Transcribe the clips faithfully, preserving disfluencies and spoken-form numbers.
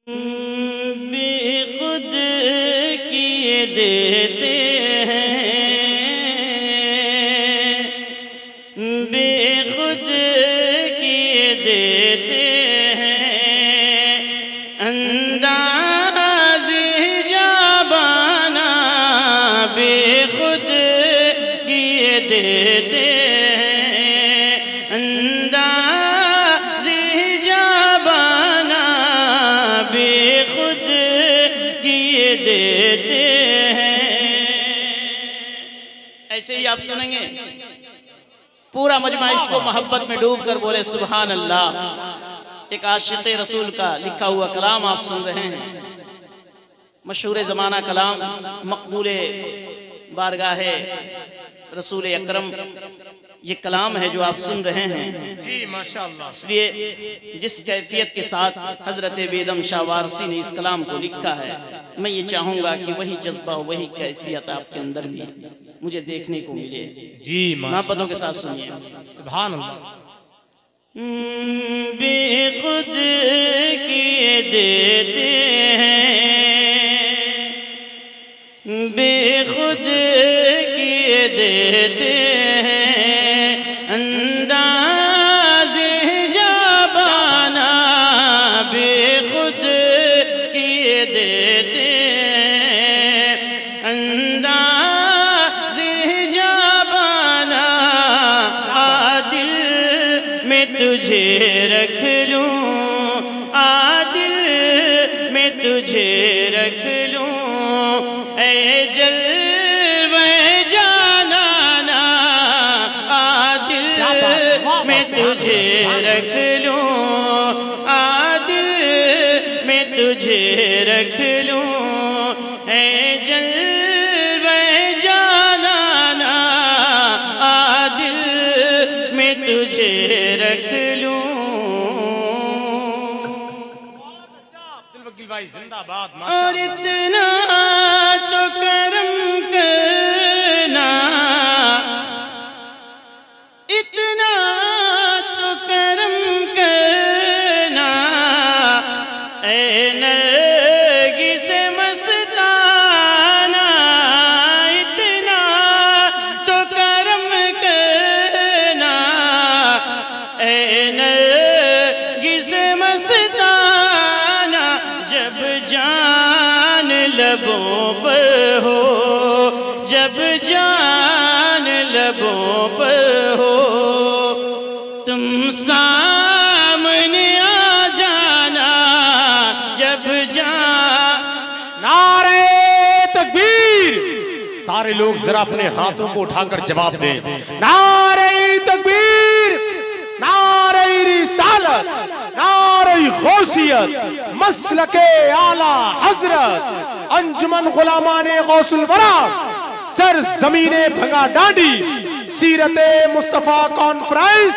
बेखुद किए देते हैं, बेखुद किए देते हैं, अंदाज़े जाबाना बेखुद किए देते हैं, अंदाज़े जाबाना बेखुद किए देते हैं। ऐसे ही आप सुनेंगे पूरा मजमा इश्क व मोहब्बत में डूब कर बोले सुभान अल्लाह। एक आशिक़ रसूल का लिखा हुआ कलाम आप सुन रहे हैं, मशहूर ज़माना कलाम, मकबूले बारगाहे रसूल अकरम, ये कलाम है जो आप सुन रहे हैं जी माशाअल्लाह। इसलिए जिस कैफियत के साथ हज़रत बेदम शाह वारसी ने इस कलाम को लिखा है, मैं ये चाहूँगा कि वही जज्बा वही कैफियत आपके अंदर भी मुझे देखने को मिले जी। मोहब्बतों के साथ सुनिए सुभान अल्लाह। बेखुद किए देते हैं, बेखुद किए देते हैं, अंदाज़े जाबाना बेखुद किए देते हैं, अंदाज़े जाबाना आदिल में तुझे रख लूं, आदिल में तुझे रख लूं, ऐ जलवे जानाना आदिल में तुझे रख लूं, आदिल में तुझे रख लूं, ऐ जलवे जानाना आदिल में तुझे रख लूं। जिंदाबाद। और इतना तो करम करना, इतना तो करम करना, ऐ नरगिस मस्ताना, इतना तो करम करना, ऐ नरगिस मस्ताना, जब जान लबों पर हो, जब जान लबों पर हो, तुम सामने आ जाना, जब जान। नारे तकबीर। सारे लोग जरा अपने हाथों को उठाकर जवाब दें। नारे तकबीर, नारे रिसालत, नारे गौसियत, मसलके आला हजरत, अंजुमन गुलामाने गौसुल वरा, सर जमीने भंगा डांडी, सीरते मुस्तफा कॉन्फ्रेंस।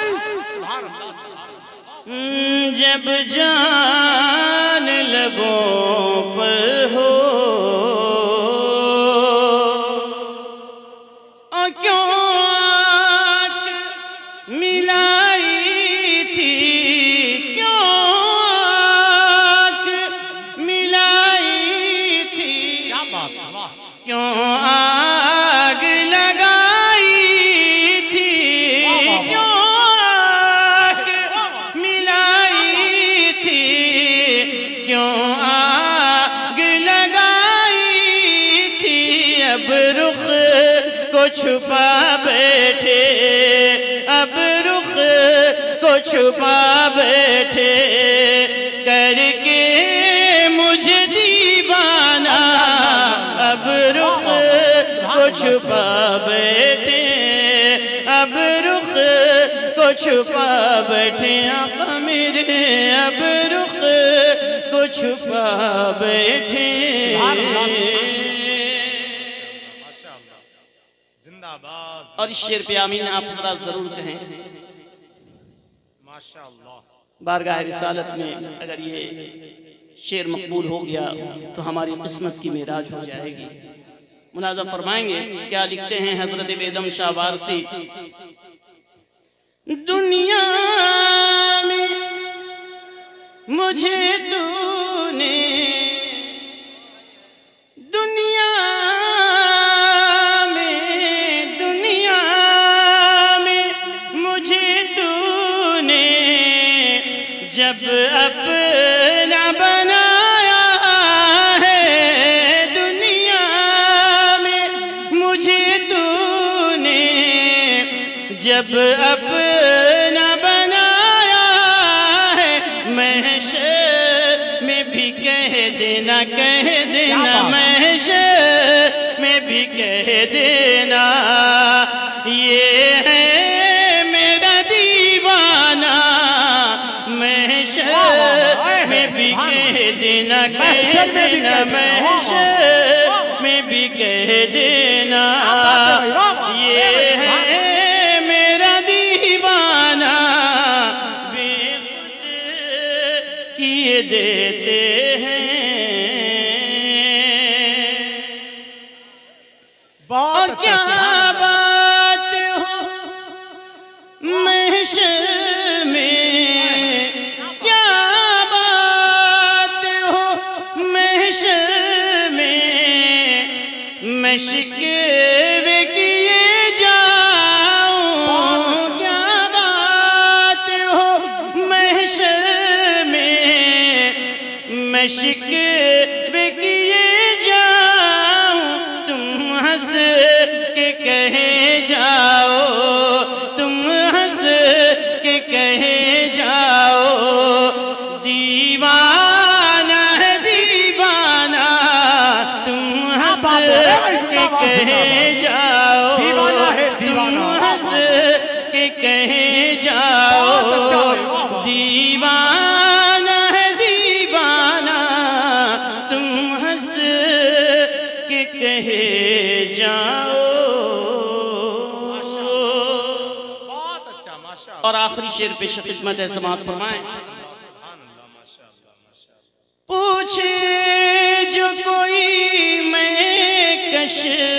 जब जान लबों पर हो, और क्यों मिलाई थी, क्यों मिलाई थी, क्यों आग लगाई थी, क्यों आग मिलाई थी, क्यों आग लगाई थी, अब रुख को छुपा बैठे, अब रुख को छुपा बैठे, करके मुझे दीवाना, अब रुख को छुपा बैठे, अब रुख को छुपा बैठे, आका मेरे अब रुख को छुपा बैठे। जिंदाबाद। और इस शेर पे आमीन आप जरा जरूर कहें माशाअल्लाह। बारगाह रिसालत में अगर ये शेर मकबूल हो गया तो हमारी किस्मत की मेराज हो जाएगी। मुनाज़ा फरमाएंगे क्या लिखते हैं हजरत बेदम शाह वारसी। दुनिया में मुझे तूने दुनिया में दुनिया में मुझे तूने जब अपना बनाया है, दुनिया में मुझे तूने जब अपना बनाया है, महशर में भी कह देना कह देना महशर में भी कह देना, ये है मेरा दीवाना। महशर में भी कह देना कह देना महशर में भी कह देना, ये है मेरा दीवाना। बेखुद किए देते हैं और क्या बात हो महशर में, क्या बात हो महशर में, मैं शिकवे किए जाऊं। क्या बात हो महशर में, मैं शिकवे किए जाऊं। तुम हंस के कहे जाओ, तुम हंस के कहे जाओ, दीवाना है दीवाना। तुम हंस के कहे जाओ, तुम हंस के कहे जाओ, दीवाना है दीवाना। तुम हंस के कहे जाओ। बहुत अच्छा, माशाअल्लाह। और आखिरी शेर पेश खिदमत है, समाअत फरमाएं। पूछे जो कोई मैं कश,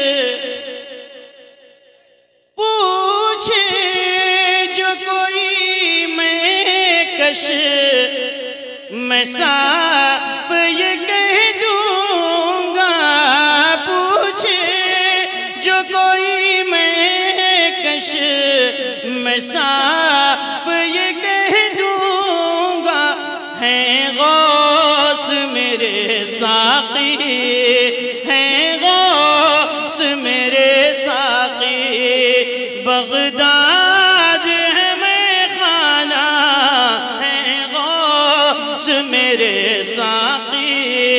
पूछे जो कोई मैं कश, मैं साफ ये कह दूंगा। पूछे जो कोई मैं कश, मैं साफ ये कह दूंगा। है गौस मेरे साक़ी, है गौस मेरे साक़ी, बगदाद है मैं खाना। है गौस मेरे साक़ी,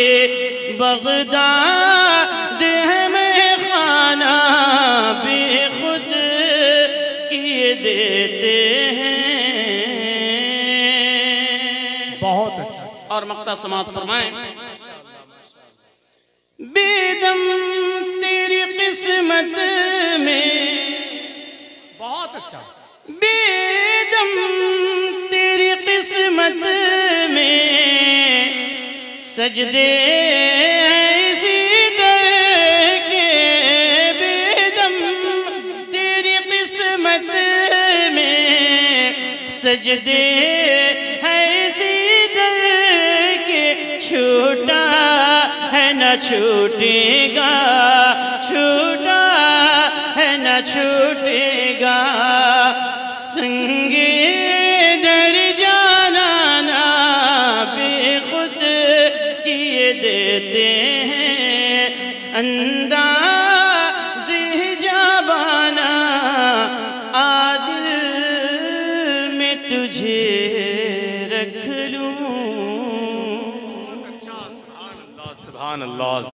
बगदाद है मैं खाना। बेखुद किए देते हैं। बहुत अच्छा। और मक्ता समाअत फरमाएं। बेदम तेरी किस्मत में, बहुत अच्छा। बेदम तेरी किस्मत में, सजदे इसी दर के। बेदम तेरी किस्मत में, सजदे है इसी दर के। छूटा है न छूटेगा, छूटा है न छूटेगा। संगे दर जाना ना, बेखुद किए देते हैं। अंदाज़ जाबाना, आदिल में तुझे रख लूं। सुभान अल्लाह।